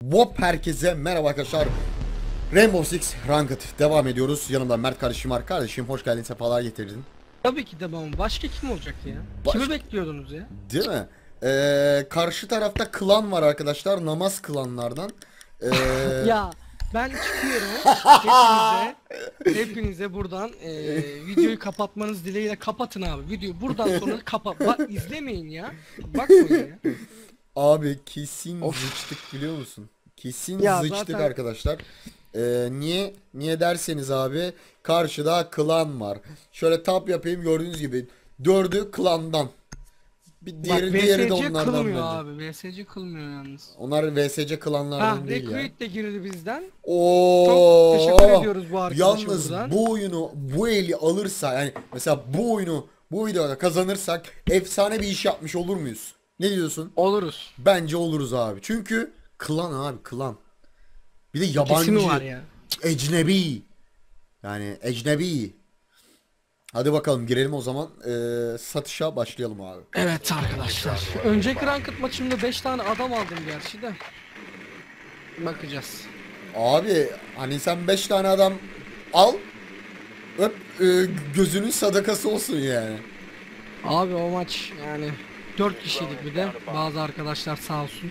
Wop herkese merhaba arkadaşlar. Rainbow Six Ranked devam ediyoruz. Yanımda Mert kardeşim var. Kardeşim hoş geldin, sefalar getirdin. Tabii ki de babam. Başka kim olacak ya? Kimi bekliyordunuz ya? Değil mi? Karşı tarafta klan var arkadaşlar. Namaz klanlardan. Ya ben çıkıyorum. Hepinize buradan videoyu kapatmanız dileğiyle kapatın abi. Videoyu buradan sonra kapat. Bak izlemeyin ya. Bakmayın ya. Abi kesin Of. zıçtık biliyor musun? Kesin Ya zıçtık zaten- arkadaşlar. Niye derseniz abi, karşıda klan var. Şöyle tap yapayım, gördüğünüz gibi 4'ü klandan. Bir Bak diğeri de VSC onlardan kılmıyor bence. abi. VSC kılmıyor yalnız. Onlar VSC klanlardan Ha, değil ya. Recruit de girdi bizden. Oo. Çok teşekkür ediyoruz bu arkadaşa Yalnız buradan. bu oyunu, bu eli alırsa, yani mesela bu oyunu bu videoda kazanırsak efsane bir iş yapmış olur muyuz? Ne diyorsun? Oluruz. Bence oluruz abi. Çünkü klan abi, klan. Bir de İkisi yabancı, mi var ya? ecnebi. Yani ecnebi. Hadi bakalım girelim o zaman. Satışa başlayalım abi. Evet arkadaşlar. Önceki ranked maçımda 5 tane adam aldım gerçi de. Bakacağız. Abi hani sen 5 tane adam al, öp, gözünün sadakası olsun yani. Abi o maç yani 4 kişiydik bir de. Bazı arkadaşlar sağ olsun.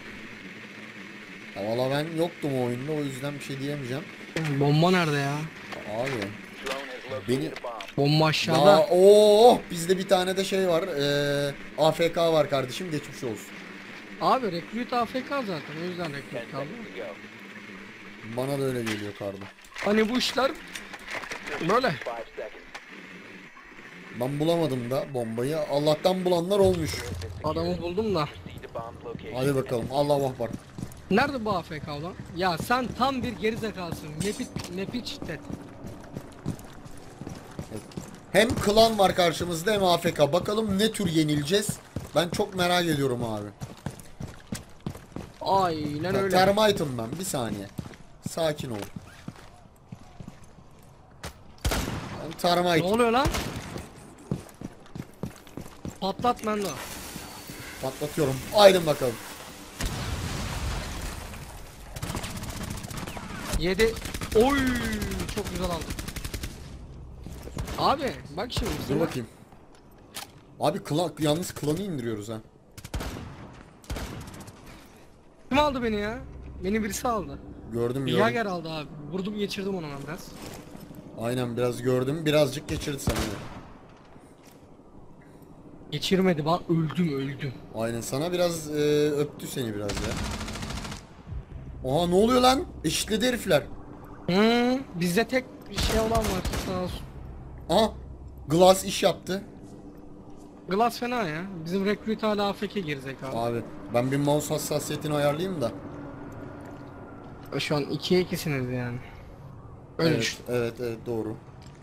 Ya valla ben yoktum o oyunda, o yüzden bir şey diyemeyeceğim. Bomba nerede ya? Abi beni Bomba aşağıda. ya, oh, bizde bir tane de şey var, AFK var kardeşim, geçmiş olsun. Abi Recruit AFK zaten, o yüzden Recruit kaldı. Bana da öyle geliyor kardeşim. Hani bu işler böyle. Ben bulamadım da bombayı, Allah'tan bulanlar olmuş. Adamı buldum da. Hadi bakalım, Allahu Akbar. Nerede bu AFK olan? Ya sen tam bir gerizekalısın. Nepi çitlet. Hem klan var karşımızda hem AFK. Bakalım ne tür yenileceğiz. Ben çok merak ediyorum abi. Aynen öyle. Termite'ım ben. Bir saniye. Sakin ol. Ben Ne termite. oluyor lan? Patlat Mendo. Patlatıyorum. Aydın bakalım. 7. Oy, çok güzel aldım. Abi bak şimdi Dur sana. bakayım. Abi yalnız klanı indiriyoruz ha. Kim aldı beni ya? Beni birisi aldı. Gördüm. Yager aldı abi. Vurdum geçirdim ona biraz. Aynen, biraz gördüm. Birazcık geçirdi sana. Geçirmedi, ben öldüm. Aynen, sana biraz öptü seni biraz ya. Oha, ne oluyor lan? Eşitledi herifler. Bizde tek bir şey olan var sağ olsun. Aha. Glass iş yaptı. Glass fena ya. Bizim Recruit hala AFK gerizekalı. Abi ben bir mouse hassasiyetini ayarlayayım da. Şu an 2'ye 2'siniz yani. Öyle Evet, düşün. evet doğru.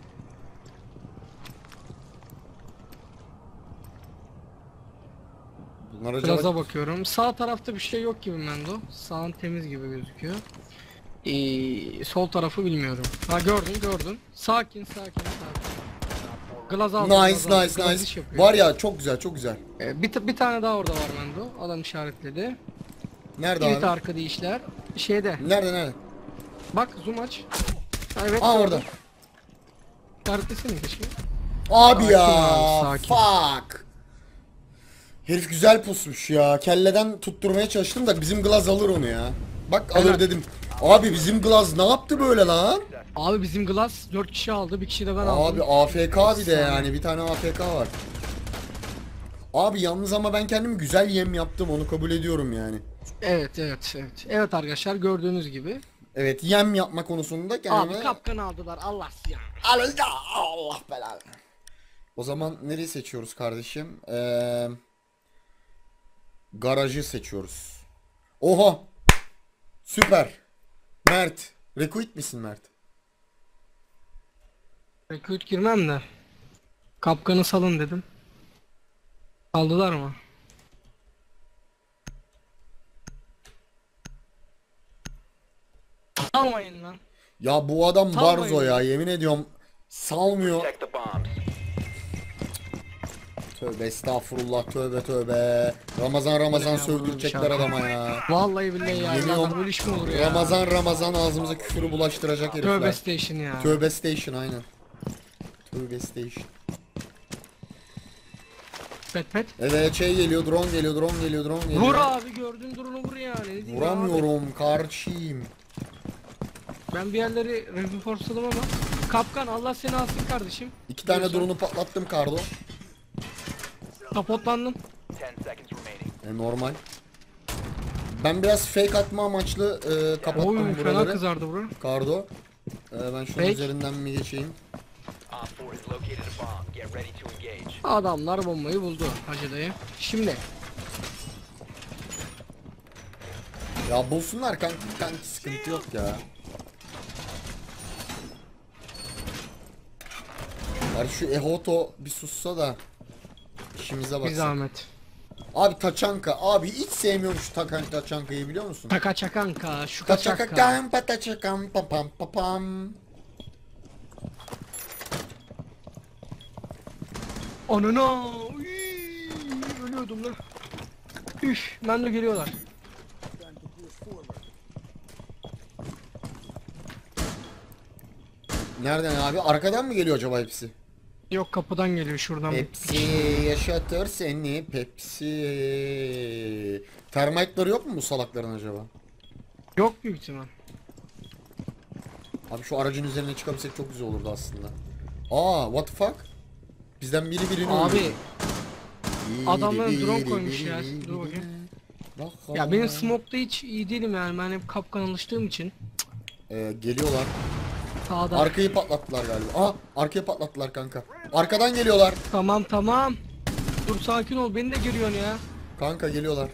Bunlar acaba Plaza bakıyorum. Sağ tarafta bir şey yok gibi Mendo. Sağın temiz gibi gözüküyor. Sol tarafı bilmiyorum. Ha, gördün. Sakin. Glass aldı. nice Glass iş yapıyor. var ya, çok güzel. Bir tane daha orada var Mendo. Adam işaretledi. Nerede Evet abi? arka işler. Şeyde. Nerede? Bak zoom aç. Ha, evet. Aa, gördüm. orada. İşaretlesene keşke. Abi Sakin ya, abi, sakin. fuck. Herif güzel pusmuş ya. Kelleden tutturmaya çalıştım da bizim Glaz alır onu ya. Bak alır Helal. dedim. Abi bizim Glaz ne yaptı böyle lan? Abi bizim Glass 4 kişi aldı. Bir kişi de ben aldım. Abi AFK bir de yani, bir tane AFK var. Abi yalnız ama ben kendim güzel yem yaptım, onu kabul ediyorum yani. Evet. Evet arkadaşlar, gördüğünüz gibi. Evet, yem yapma konusunda kendime... Abi kapkan aldılar, Allah ya. Allah belanı. O zaman nereyi seçiyoruz kardeşim? Garajı seçiyoruz. Oha! Süper. Mert. Recruit misin Mert? Recruit girmem de. Kapkanı salın dedim. Saldılar mı? Salmayın lan. Ya bu adam Salmayın Barzo ya, ya. yemin ediyorum salmıyor. Tövbe estağfurullah, tövbe tövbe. Ramazan Ya, sövdürecekler bu ne adama ya. Vallahi billahi ya. Yemiyorum. Böyle iş mi olur ya? Ramazan ağzımıza küfürü bulaştıracak herifler. Tövbe station ya. Tövbe station aynen. Tövbe station. Pet. Evet şey geliyor, drone geliyor. Vur abi, gördüğün drone'u vur yani. Ne diyeyim abi? Vuramıyorum kardeşim. Ben bir yerleri reinforceladım ama. Kapkan, Allah seni alsın kardeşim. 2 tane Diyorsun. drone'u patlattım Kardo. Kapotlandım. 10 seconds remaining. Normal. Ben biraz fake atma amaçlı kapattım Oy, fena buraları. kızardı bura. Kardo. Ben şunun Fake. üzerinden mi geçeyim? Op 4 has located a bomb. Get ready to engage. Adamlar bombayı buldu Hacı dayı. Şimdi Ya bulsunlar kanka sıkıntı yok ya. Bari şu Ehoto bir sussa da işimize bir baksın. zahmet. Abi Taçanka abi hiç sevmiyorum şu Taçanka'yı biliyor musun? Taka çakanka, şu Taçaka kaçaka. kampa taçakam pam pam pam pam. Anana. Uy, ölüyordum lan. Üf, ben de geliyorlar. Nereden abi? Arkadan mı geliyor acaba hepsi? Yok, kapıdan geliyor şuradan. Pepsi yaşatır seni Pepsi. Termite'ları yok mu bu salakların acaba? Yok büyük ihtimal. Abi şu aracın üzerine çıkabilsek çok güzel olurdu aslında. Aa what the fuck? Bizden birini Abi öldürdü. adamların drone koymuş ya. Dur bakayım. Bak, Ya benim smoke'da hiç iyi değilim yani, ben hep kapkan alıştığım için. Geliyorlar. Sağda. Arkayı patlattılar galiba. Aa arkayı patlattılar kanka. Arkadan geliyorlar. Tamam. Dur sakin ol, beni de görüyorsun ya. Kanka geliyorlar.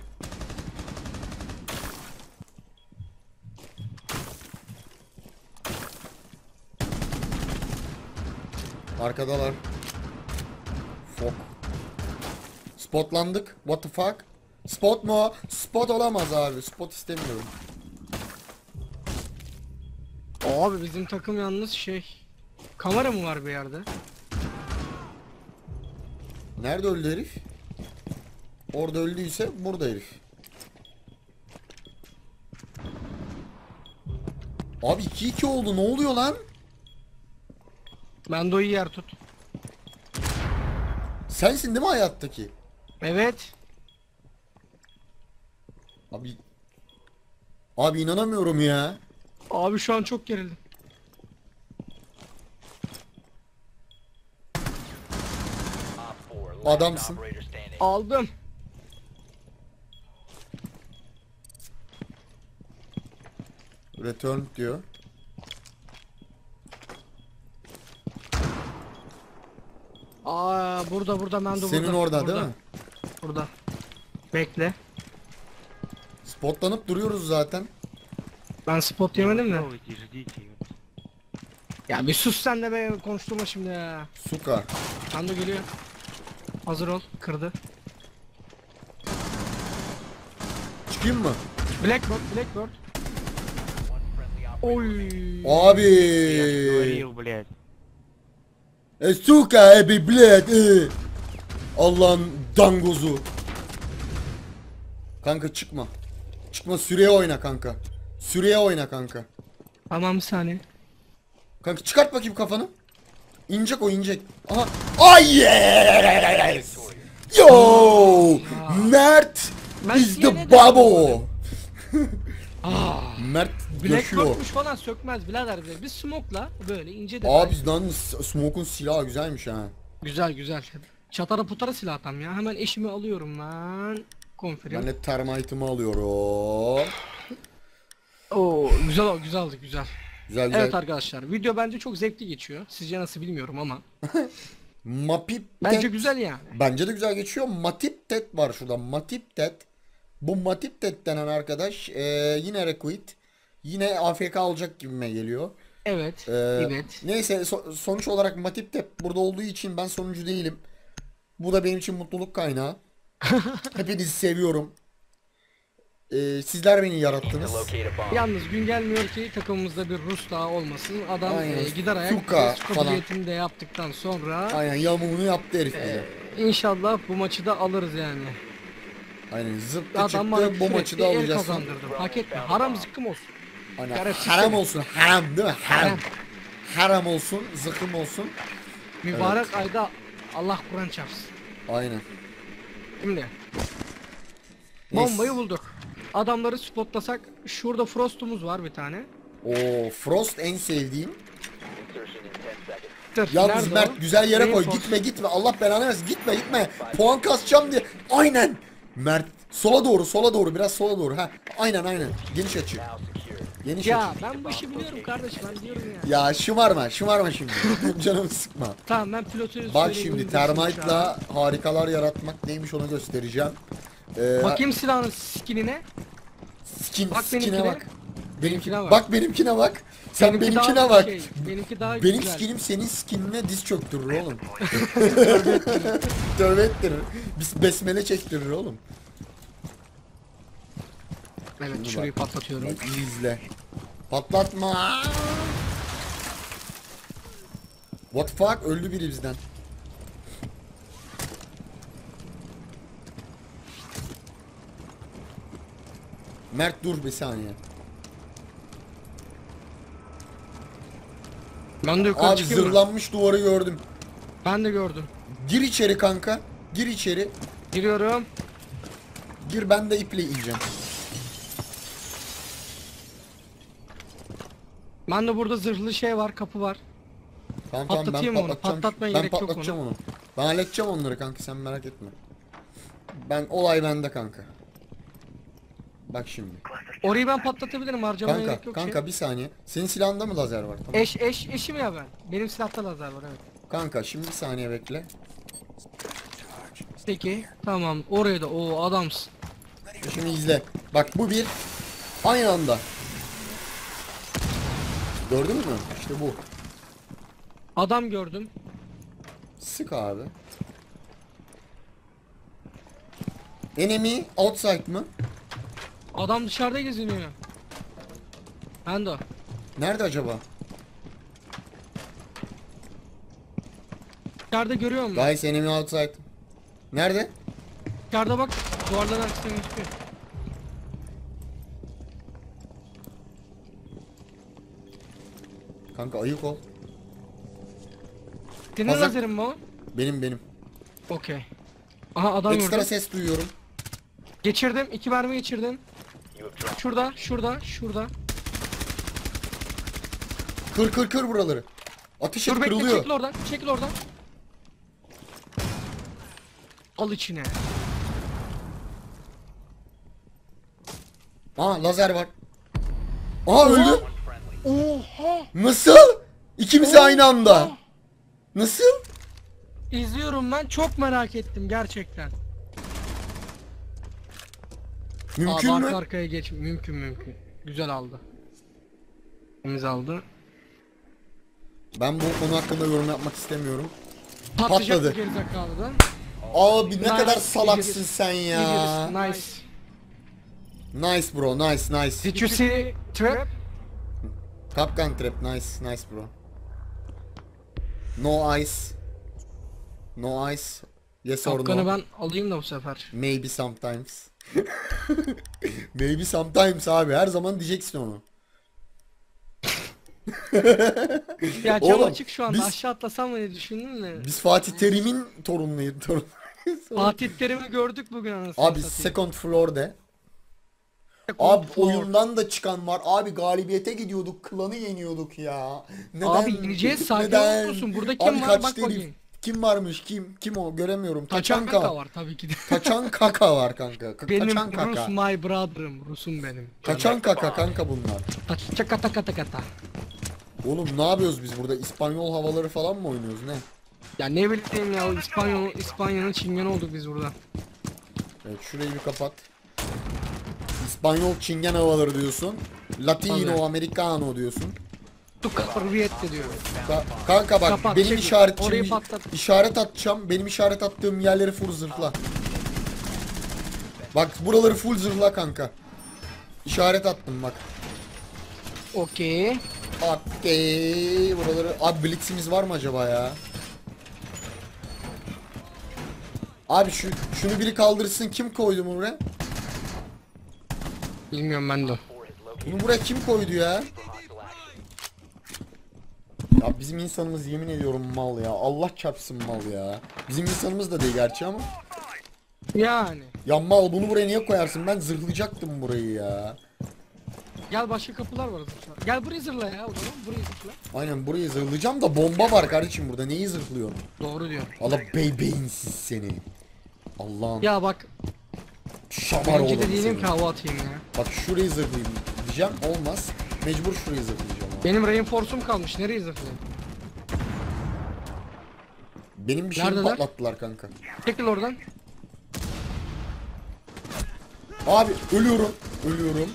Arkadalar. Fok. Spotlandık. What the fuck? Spot mu o? Spot olamaz abi. Spot istemiyorum. Abi bizim takım yalnız şey. Kamera mı var bir yerde? Nerede öldü herif? Orada öldüyse burada herif. Abi 2-2 oldu. Ne oluyor lan? Ben de o iyi yer tut. Sensin değil mi hayattaki? Evet. Abi inanamıyorum ya. Abi şu an çok gerildim. Op 4 last Adamsın. operator standing. Aldım. Return diyor. Burada Mendo Senin burada. orada Burada. değil mi? Burada. Bekle. Spotlanıp duruyoruz zaten. Ben spot yemedim de. Ya bir sus sen de be, konuşturma şimdi ya. Suka. Mendo geliyor. Hazır ol. Kırdı. Çıkayım mı? Blackbird. One friendly operator. Oy. Abi. блядь. Suka ebi bled. Allah'ın dangozu. Kanka çıkma. Çıkma, süreye oyna kanka. Süreye oyna kanka. Tamam, bir saniye. Kanka çıkart bakayım kafanı. İnecek o, inecek. Aha. Ay yes. Yo. Mert Mert is yine the de- babo. Ah. Mert döşüyor. Blackbird'muş falan sökmez birader bize. Biz smoke'la böyle ince de. Abi lan Smoke'un silahı güzelmiş ha. Güzel. Çatara putara silah tam ya. Hemen eşimi alıyorum lan. Konferim. Ben de termite'ımı alıyorum. Oo, güzel aldık. Güzel. Evet arkadaşlar, video bence çok zevkli geçiyor. Sizce nasıl bilmiyorum ama. Mapip Bence Tet- güzel yani. Bence de güzel geçiyor. Matip Tet var şurada. Matip Tet. Bu Matip Tet denen arkadaş yine Requit. Yine AFK olacak gibime geliyor. Evet. Ee, evet. Neyse sonuç olarak Matip Tet burada olduğu için ben sonuncu değilim. Bu da benim için mutluluk kaynağı. Hepinizi seviyorum. Sizler beni yarattınız. To locate a bomb. Yalnız gün gelmiyor ki takımımızda bir Rus daha olmasın. Adam Aynen. gider ayak Suka falan. kabiliyetini de yaptıktan sonra Aynen yamuğunu yaptı herif bize. İnşallah bu maçı da alırız yani. Aynen zıptı Adam bana çıktı bu küfür maçı etti, da el alacağız. kazandırdım. Hak etme. Haram zıkkım olsun. Aynen. Şerefsiz Haram seni. olsun. Haram değil mi? Haram. Haram. Haram olsun. Zıkkım olsun. Mübarek ayda Allah Kur'an çarpsın. Aynen. Şimdi Neyse. bombayı bulduk. Adamları spotlasak şurada Frost'umuz var bir tane. Oo, Frost en sevdiğim. Insertion in 10 seconds. Dur, Yalnız nerede Mert o? güzel yere koy. Reinforce. Gitme gitme. Allah belanı versin. Gitme gitme. Puan kasacağım diye. Aynen. Mert sola doğru sola doğru biraz sola doğru. Ha. Aynen aynen. Geniş açı. Now secured. Geniş Ya açı. ben bu işi biliyorum kardeş, ben diyorum ya. Ya şımarma şımarma şimdi. Canımı sıkma. Tamam, ben pilotu Bak söyleyeyim, şimdi bunu düşünmüş termite'la harikalar yaratmak neymiş onu göstereceğim. abi. Bakayım silahın skinine. Bak Skin'e benimkine. bak. Benimkine bak. Bak benimkine bak. Sen Benimki benimkine daha bak. benimki daha Benim güzel. skinim senin skinine diz çöktürür oğlum. Tövbe ettirir. Biz besmele çektirir oğlum. Evet, Şimdi şurayı bak. patlatıyorum. Bak iyi izle. Patlatma. What the fuck? Öldü biri bizden. Mert dur bir saniye. Ben de yukarı Abi çıkayım mı? zırlanmış duvarı gördüm. Ben de gördüm. Gir içeri kanka. Gir içeri. Giriyorum. Gir, ben de iple ineceğim. Ben de burada zırhlı şey var, kapı var. Tamam tamam ben Patlatayım onu, patlatacağım. patlatmaya Ben gerek yok patlatacağım onu. Ben halledeceğim onları kanka, sen merak etme. Ben olay bende kanka. Bak şimdi. Orayı ben patlatabilirim, harcamaya Kanka gerek yok kanka bir saniye. Senin silahında mı lazer var? Tamam. Eşim ya ben. Benim silahta lazer var, evet. Kanka şimdi bir saniye bekle. Peki, tamam. Oraya da o adamsın. Şimdi izle. Bak bu bir. Aynı anda. Gördün mü? İşte bu. Adam gördüm. Sık abi. Enemy outside mı? Adam dışarıda geziniyor. Ben de o. Nerede acaba? Dışarıda görüyor musun? Guys enemy outside. Nerede? Dışarıda bak, duvarların arkasına gözüküyor. Kanka ayık ol. Senin Hazır. lazerin mi o? Benim. Okey. Aha, adam Ekstra gördüm. ses duyuyorum. Geçirdim, 2 mermi geçirdim. You have dropped. Şurada. Kır buraları. Ateş et, Dur bekle, kırılıyor. çekil oradan. Al içine. Aa lazer var. Aa öldü. One friendly. Oha! Nasıl? İkimiz aynı anda. Nasıl? İzliyorum, ben çok merak ettim gerçekten. Mümkün Abi mü? arka arkaya geç, mümkün. Güzel aldı. Temiz aldı. Ben bu konu hakkında yorum yapmak istemiyorum. Patlayacak Patladı. bu gerizekalıdan. Abi ne Nice, kadar iyi salaksın giriş. sen ya. Nice. Nice bro, nice. Did you see trap? Kapkan trap, nice bro. No ice. No ice. Yes or Kapkanı no. ben alayım da bu sefer. Maybe sometimes. Maybe sometimes abi, her zaman diyeceksin onu. Ya cam Oğlum, açık şu anda, biz- aşağı atlasam mı diye düşündüm de. Biz Fatih Terim'in torunuyuz. Fatih Terim'i gördük bugün anasını Abi satayım. second floor'de. Second Abi floor. oyundan da çıkan var. Abi galibiyete gidiyorduk. Klanı yeniyorduk ya. Neden? Abi ineceğiz, sakin Neden? olursun. Burada kim Abi var? kaçtı Bak herif. bakayım. Kim varmış? Kim o? Göremiyorum. Taçan Taçanka. kaka var tabii ki de. Kaçan kaka var kanka. Benim Kaçan Rus kaka. my brother'ım. Rusum benim. Kaçan kaka kanka bunlar. Kata kata. Oğlum ne yapıyoruz biz burada? İspanyol havaları falan mı oynuyoruz ne? Ya ne bileyim ya, İspanya'nın çingen olduk biz burada. Evet şurayı bir kapat. İspanyol çingen havaları diyorsun. Latino, Tabii. Americano diyorsun. Tu Viette diyor. Kanka bak Kapat, benim çekil. işaret Orayı şimdi patlat. işaret atacağım. Benim işaret attığım yerleri full zırhla. Bak buraları full zırhla kanka. İşaret attım bak. Okey. Okey. Buraları abi blitzimiz var mı acaba ya? Abi şunu biri kaldırsın. Kim koydu bunu buraya? Bilmiyorum ben de. 4 has located Bunu buraya kim koydu ya? for hostile action. Ya bizim insanımız yemin ediyorum mal ya. Allah çarpsın mal ya. Bizim insanımız da değil gerçi ama. Yani. Ya mal bunu buraya niye koyarsın? Ben zırhlayacaktım burayı ya. Gel başka kapılar var. Zırhla. Gel burayı zırla ya o zaman. Burayı zırla. Aynen burayı zırhlayacağım da bomba var kardeşim burada. Neyi zırhlıyorsun? Doğru diyor. Allah beyinsiz seni. Allah'ım. Ya bak. Şamar Önce oğlum de değilim seni. ki hava atayım ya. Bak şurayı zırhlayayım diyeceğim. Olmaz. Mecbur şurayı zırhlayacağım abi. Benim reinforce'um kalmış. Nereye zırhlayayım? Benim bir şeyimi Neredeler? patlattılar kanka. Çekil oradan. Abi ölüyorum. Ölüyorum.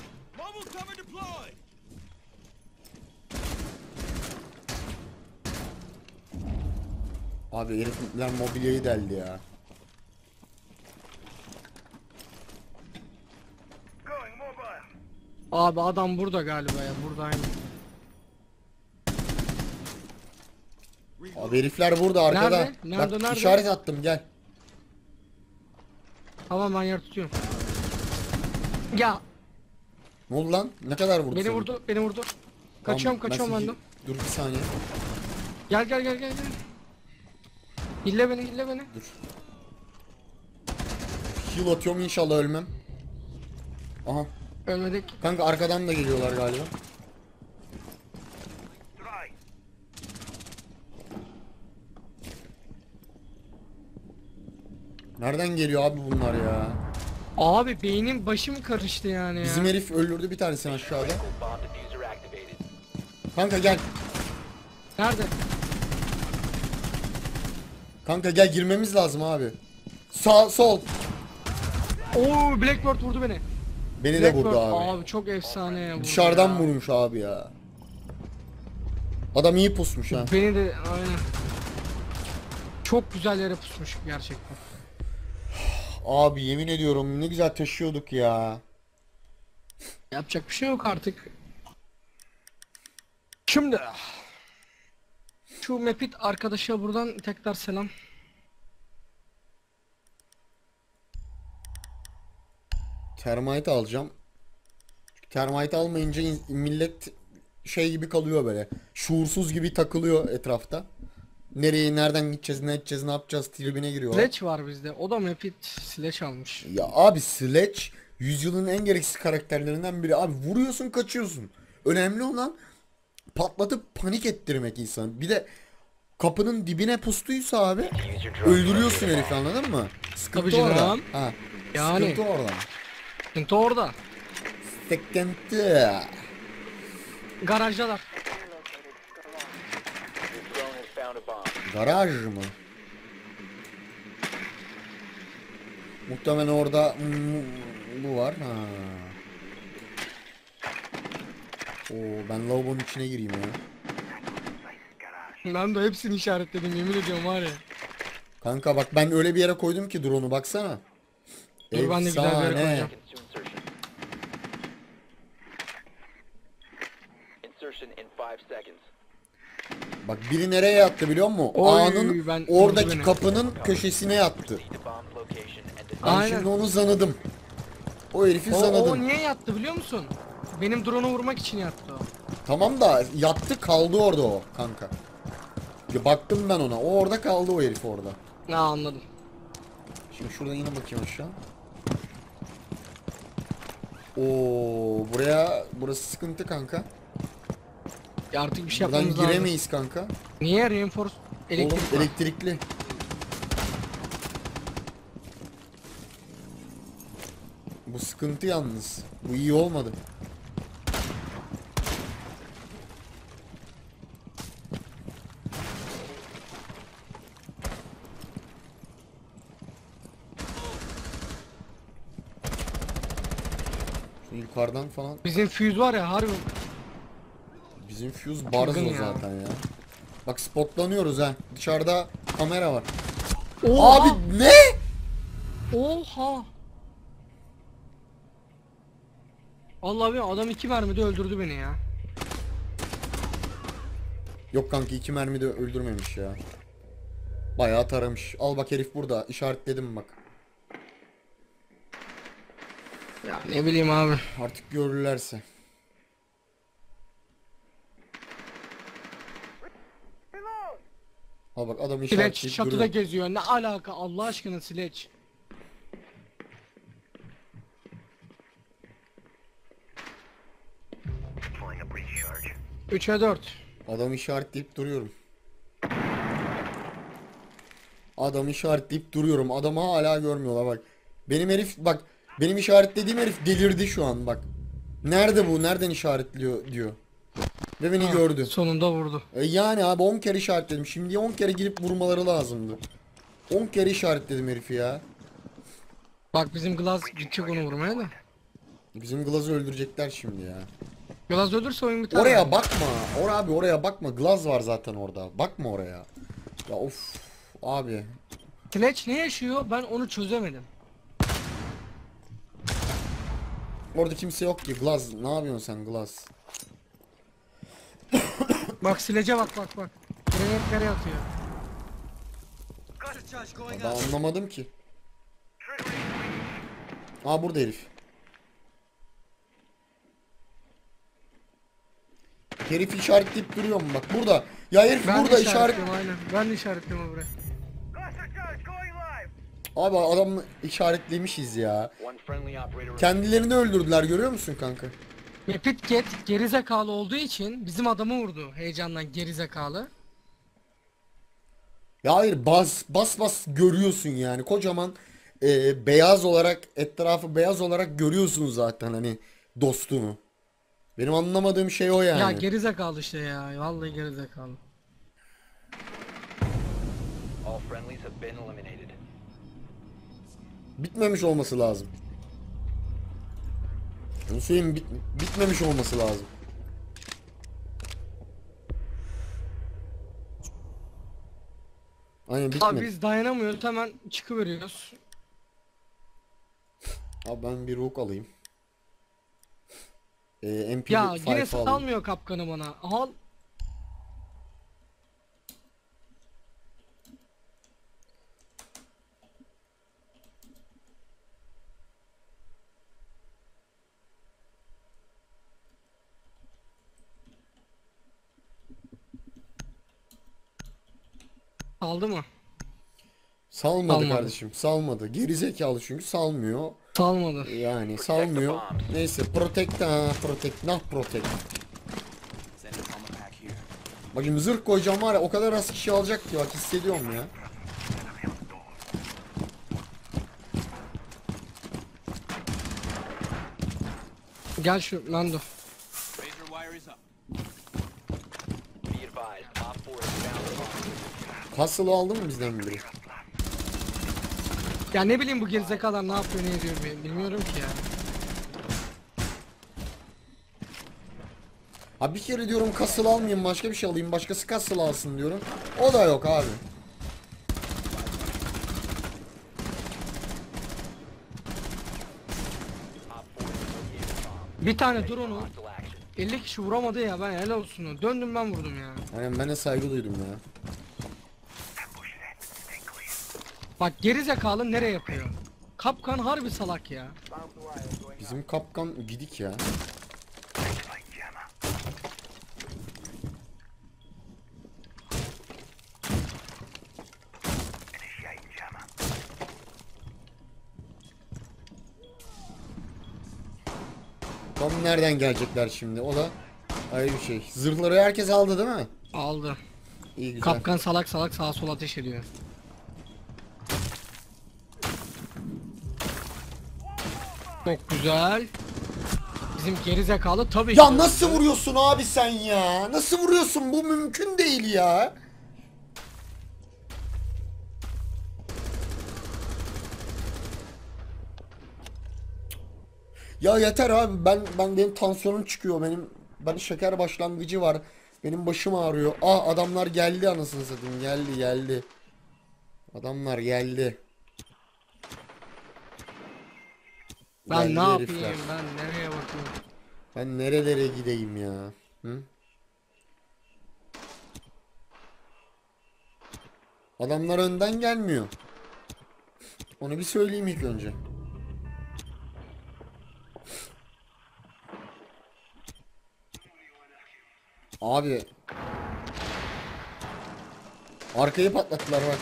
Abi herifler mobilyayı deldi ya. Abi adam burada galiba ya. Burada aynı. Abi herifler burada arkada. Nerede? Nerede, Bak nerede? işaret attım gel. Tamam ben yer tutuyorum. Ya Ne oldu lan? Ne kadar vurdu beni seni? vurdu. Beni vurdu. Tamam, Kaçıyorum kaçıyorum ben de. Dur bir saniye. Gel gel gel gel gel. Hille beni hille beni. Dur. Heal atıyorum inşallah ölmem. Aha. Ölmedik. Kanka arkadan da geliyorlar galiba. Nereden geliyor abi bunlar ya? Abi beynim başım karıştı yani ya. Bizim herif öldürdü bir tanesini aşağıda. Bomb diffuser activated. Kanka gel. Nerede? Kanka gel girmemiz lazım abi. Sağ sol. Oo Blackbird vurdu beni. Beni de Blackbird vurdu abi. çok efsane ya vurdu Dışarıdan ya. vurmuş abi ya. Adam iyi pusmuş ha. Beni de aynen. Çok güzel yere pusmuş gerçekten. Abi yemin ediyorum ne güzel taşıyorduk ya. Yapacak bir şey yok artık. Şimdi şu Mepit arkadaşa buradan tekrar selam. Termite alacağım. Çünkü termite almayınca millet şey gibi kalıyor böyle. Şuursuz gibi takılıyor etrafta. Nereye, nereden gideceğiz, ne edeceğiz, ne yapacağız tribine giriyorlar. Sledge var bizde. O da Mepit Sledge almış. Ya abi Sledge yüzyılın en gereksiz karakterlerinden biri. Abi vuruyorsun kaçıyorsun. Önemli olan patlatıp panik ettirmek insanı. Bir de kapının dibine pustuysa abi Use your drone. öldürüyorsun herifi anladın mı? Sıkıntı Tabii orada. canım. Ha. Yani. Sıkıntı orada. Sıkıntı orada. Sıkıntı. Garajdalar. Your drone has found a bomb. Garaj mı? Muhtemelen orada bu var. Ha. Oo, ben lavabonun içine gireyim ya. Ben de hepsini işaretledim yemin ediyorum var ya. Kanka bak ben öyle bir yere koydum ki drone'u baksana. Dur, ben de güzel bir yere Efsane. koyacağım. Seconds to insertion. Insertion in 5 seconds. Bak biri nereye yattı biliyor musun? Oy, Ağanın ben oradaki vurdu beni. kapının köşesine yattı. Proceed to bomb's location and Ben defuse. Aynen. şimdi onu zanadım. O herifi O zanadım. niye yattı biliyor musun? Benim drone'u vurmak için yattı o. Tamam da yattı kaldı orada o kanka. Ya baktım ben ona. O orada kaldı o herif orada. Ne anladım. Şimdi şuradan yine bakayım aşağı. Oo, burası sıkıntı kanka. Ya artık bir şey Buradan yapmamız lazım. giremeyiz kanka. Niye reinforce elektrik Oğlum var? elektrikli. Bu sıkıntı yalnız. Bu iyi olmadı. Şu yukarıdan falan. Bizim füze var ya harbi. Bizim fuse barzo Çılgın ya. zaten ya. Bak spotlanıyoruz ha. Dışarıda kamera var. Oha! Abi ne? Oha! Vallahi bir adam 2 mermide öldürdü beni ya. Yok kanka 2 mermi de öldürmemiş ya. Bayağı taramış. Al bak herif burada. İşaretledim bak. Ya ne bileyim abi. Artık görürlerse. Al bak adam Sileç işaretleyip çatıda duruyor. geziyor. Ne alaka Allah aşkına Sileç. Deploying a breach charge. 3'e 4. Adam işaretleyip duruyorum. Adam işaretleyip duruyorum. Adamı hala görmüyorlar bak. Benim herif bak. Benim işaretlediğim herif delirdi şu an bak. Nerede bu? Nereden işaretliyor diyor. Ve beni gördü. Sonunda vurdu. Yani abi 10 kere işaretledim. Şimdi 10 kere girip vurmaları lazımdı. 10 kere işaretledim herifi ya. Bak bizim Glaz gidecek onu vurmaya da. Bizim Glaz'ı öldürecekler şimdi ya. Glaz ölürse oyun biter. Oraya abi. bakma. Abi oraya bakma. Glaz var zaten orada. Bakma oraya. Ya of. Abi. Sileç ne yaşıyor? Ben onu çözemedim. Orada kimse yok ki. Glaz. Ne yapıyorsun sen Glaz? Bak Sileç'e bak bak bak. Granatları atıyor. Ben anlamadım ki. Aa burada herif. Herif işaretleyip duruyor mu bak burada. Ya herif Ben burada de işaret. işaretliyorum aynen. Ben de işaretliyorum buraya. Cluster charge going live. Abi adam işaretlemişiz ya. One friendly operator remaining. Kendilerini öldürdüler görüyor musun kanka? Repitket gerizekalı olduğu için bizim adamı vurdu. Heyecandan gerizekalı. Ya hayır bas görüyorsun yani kocaman beyaz olarak etrafı beyaz olarak görüyorsun zaten hani dostunu. Benim anlamadığım şey o yani. Ya gerizekalı işte ya. Vallahi gerizekalı. All friendlies have been eliminated. Bitmemiş olması lazım. Bunu söyleyeyim bitmemiş olması lazım. Aynen Abi bitmedi. biz dayanamıyoruz hemen çıkıveriyoruz. Abi ben bir rook alayım. MP5 Ya yine alayım. salmıyor kapkanı bana. Al. Aldı mı? Salmadı Salmadı. kardeşim salmadı. Gerizekalı çünkü salmıyor. Salmadı. Yani salmıyor. Neyse protect protect nah protect. Bakayım zırh koyacağım var ya o kadar az kişi alacak ki bak hissediyorum ya. Gel şu Nando. Be advised, Op 4 has found the bomb. Hustle'ı aldın mı bizden biri? Ya ne bileyim bu gerizekalılar ne yapıyor ne ediyor bilmiyorum ki ya. Ha bir kere diyorum kasıl almayayım başka bir şey alayım başkası kasıl alsın diyorum. O da yok abi. Op 4 has located a bomb. Bir tane dur onu. Hostile action. 50 kişi vuramadı ya ben helal olsun. Döndüm ben vurdum ya. Aynen ben de saygı duydum ya. Bak gerizekalı nereye yapıyor? Kapkan harbi salak ya. Bizim kapkan gidik ya. Tam nereden gelecekler şimdi o da ayrı bir şey. Zırhları herkes aldı değil mi? Aldı. İyi güzel. Kapkan salak salak sağa sola ateş ediyor. Çok güzel. Bizim gerizekalı tabii ki. Ya nasıl vuruyorsun abi sen ya? Nasıl vuruyorsun? Bu mümkün değil ya. Ya yeter abi benim tansiyonum çıkıyor benim şeker başlangıcı var. Benim başım ağrıyor. Ah adamlar geldi anasını satayım geldi. Adamlar geldi. Ben Geldi ne herifler. yapayım ben nereye bakayım. Ben nerelere gideyim ya? Hı? Adamlar önden gelmiyor. Onu bir söyleyeyim ilk önce. Abi. Arkayı patlattılar bak.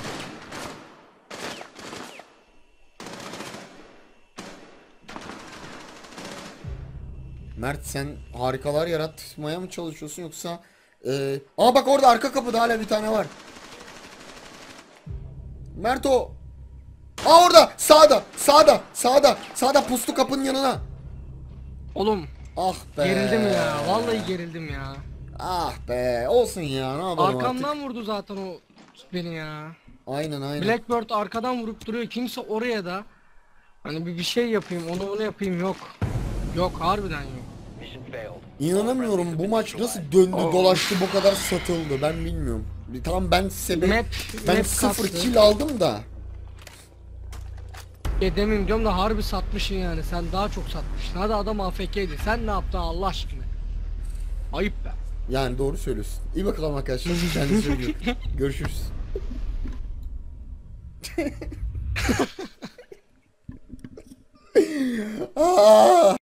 Mert sen harikalar yaratmaya mı çalışıyorsun yoksa bak orada arka kapıda hala bir tane var. Mert o. Orada sağda puslu kapının yanına. Oğlum Ah be. gerildim ya. Vallahi gerildim ya. Ah be olsun ya, ne yapalım Arkamdan artık. vurdu zaten o beni ya. Aynen. Blackbird arkadan vurup duruyor. Kimse oraya da hani bir şey yapayım, onu yapayım yok. Yok, harbiden yok. Mission failed. İnanamıyorum, bu maç nasıl döndü dolaştı bu kadar satıldı, ben bilmiyorum. Tamam ben ben Map 0 kastı. kill aldım da. Demeyeyim diyorum da harbi satmışsın yani. Sen daha çok satmışsın. Hadi adam AFK'ydi. Sen ne yaptın Allah aşkına? Ayıp be. Yani doğru söylüyorsun. İyi bakalım arkadaşlar. Kendinize iyi bakın. Görüşürüz.